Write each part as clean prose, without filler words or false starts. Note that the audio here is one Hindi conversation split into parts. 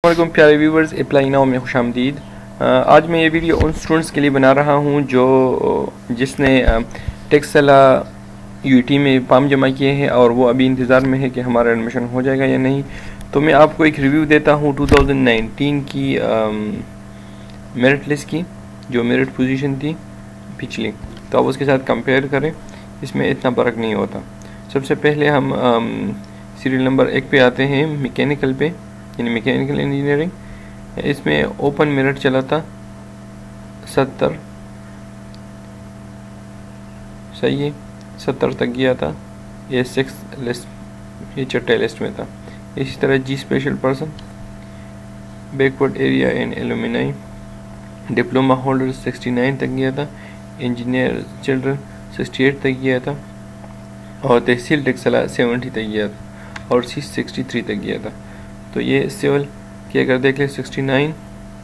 वालेकुम प्यारे व्यूवर्स, अप्लाई नाउ में खुशामदीद। आज मैं ये वीडियो उन स्टूडेंट्स के लिए बना रहा हूँ जिसने टेक्सला यूटी में फॉर्म जमा किए हैं और वो अभी इंतज़ार में है कि हमारा एडमिशन हो जाएगा या नहीं। तो मैं आपको एक रिव्यू देता हूँ 2019 की मेरिट लिस्ट की, जो मेरिट पोजीशन थी पिछली, तो आप उसके साथ कंपेयर करें। इसमें इतना फ़र्क नहीं होता। सबसे पहले हम सीरियल नंबर 1 पे आते हैं, मैकेनिकल पे, यानी मैकेनिकल इंजीनियरिंग। इसमें ओपन मेरिट चला था 70, सही है, 70 तक गया था। ये 6 लिस्ट, ये छठे लिस्ट में था। इसी तरह जी special person, backward area and alumni, diploma holder 69 तक गया था। इंजीनियर चिल्ड्रन 68 तक गया था और तहसील टेक्सला 70 तक गया था और सी 63 तक गया था। तो ये सिविल की अगर देख ले 69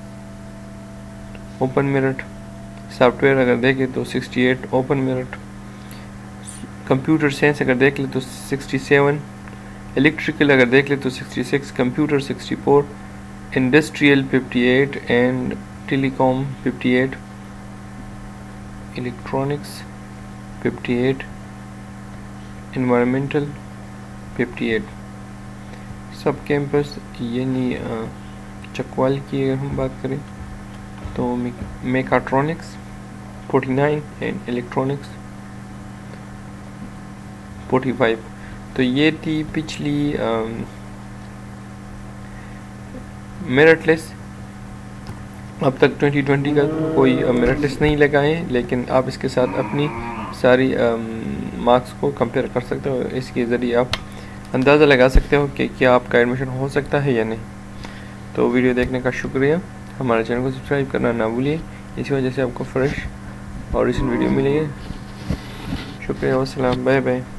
ओपन मेरिट, सॉफ्टवेयर अगर देखें तो 68 ओपन मेरिट, कंप्यूटर साइंस अगर देख ले तो 67, इलेक्ट्रिकल अगर देख ले तो 66, computer 64, industrial 58 and telecom 58, electronics 58, environmental 58। सब कैंपस यानी चकवाल की अगर हम बात करें तो मेकाट्रॉनिक्स 49 एंड इलेक्ट्रॉनिक्स 45। तो ये थी पिछली मेरिट लिस्ट। अब तक 2020 का कोई मेरिट लिस्ट नहीं लगा है, लेकिन आप इसके साथ अपनी सारी मार्क्स को कंपेयर कर सकते हो। इसके ज़रिए आप अंदाज़ा लगा सकते हो कि क्या आपका एडमिशन हो सकता है या नहीं। तो वीडियो देखने का शुक्रिया। हमारे चैनल को सब्सक्राइब करना ना भूलिए, इसी वजह से आपको फ्रेश और रिसेंट वीडियो मिलेगी। शुक्रिया, वस्सलाम, बाय बाय।